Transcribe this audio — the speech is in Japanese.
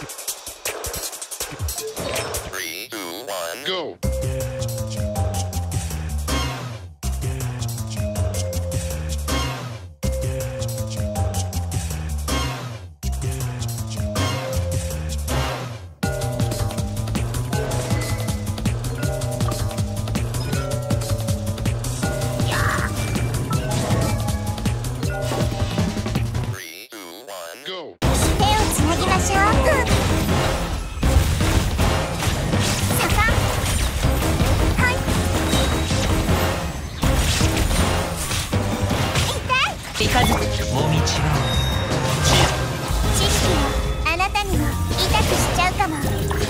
3, 2, 1, go! 知識はあなたにも痛くしちゃうかも。